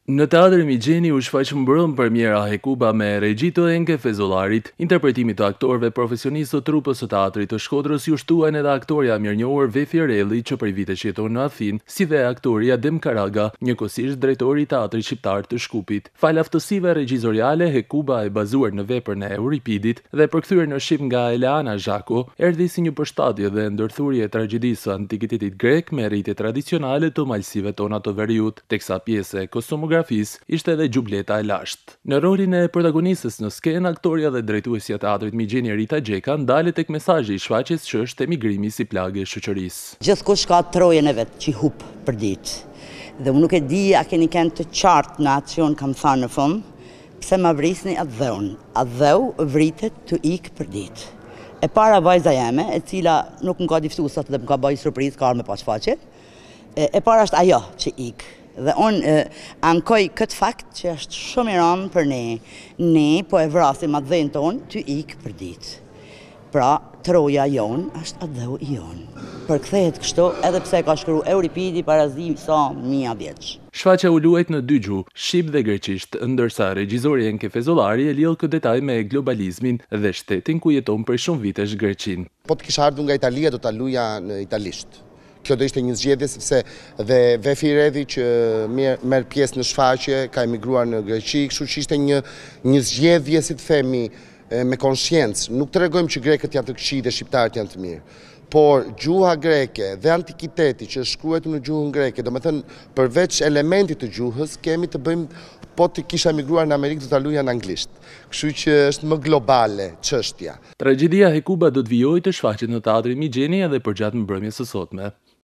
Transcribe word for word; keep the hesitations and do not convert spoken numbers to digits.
Në teatrin Migjeni u shfaq mbrëm premiera Hekuba me regji të enke Fezollarit, interpretimi të aktorëve profesionistë të trupës së teatrit të Shkodrës ju shtuan edhe aktoria mirënjohur Vefi Relli që prej vitesh jeton në Athinë, si dhe aktoria Dem Karaga, njëkohësisht drejtori i teatrit shqiptar të Shkupit. Fal aftësive regjizoriale, Hekuba e bazuar në veprën e Euripidit dhe përkthyer në shqip nga Eleana Zhako, erdhi si një përshtatje dhe ndërthurje e tragjedisë së antikitetit grek me rritje tradicionale të malsive tona të veriut, teksa pjesë e kostumografisë ishte edhe gjubleta e lashtë. Në rolin e protagonistës në skenë, aktoria dhe drejtuesja e teatrit Migjeni Rita Gjeka ndalet tek mesazhi i shfaqjes që është emigrimi si plagë e shoqërisë. Gjithkush ka trojen e vet që hub për ditë. Dhe unë nuk e di a keni kënd të qartë në atë që unë kam thënë në fund, pse ma vrisni atë dheun. Atë dheu vritet të ikë për ditë. E para vajza jeme, e cila nuk më ka diftuar sot dhe më ka bëj surprizë, ka ardhur me pas faqe. E, e para është ajo që ikë. Dhe unë ankoj këtë fakt që është shumë i rëndë për ne. Ne po e vrasim atë dhënë tonë të ikë për ditë. Pra, troja jonë është atë dheu i jonë. Përkthehet kështu edhe pse ka shkruar Euripidi parazi sa mia vjeç. Shfaqja u luajt në dy gjuhë, shqip dhe greqisht, ndërsa regjizori Enke Fezollari e lidh këtë detaj me globalizmin dhe shtetin ku jeton për shumë vitesh Greqinë. Po të kisha ardhur nga Italia do ta luaja në italisht. Kjo do ishte një zgjedhje sepse dhe Vefi Redhi që merr pjesë në shfaqje ka emigruar në Greqi, kështu që ishte një një zgjedhje, si të themi, me konshiencë. Nuk tregojmë që grekët janë të këqij dhe shqiptarët janë të mirë. Por gjuha greke dhe antikiteti që është shkruar në gjuhën greke, domethënë përveç elementit të gjuhës, kemi të bëjmë, po të kisha emigruar në Amerikë do ta luaja në anglisht. Kështu që është më globale çështja. Tragjedia Hekuba do të vijojë të shfaqet në teatrin Migjeni edhe përgjatë mbrëmjes së sotme.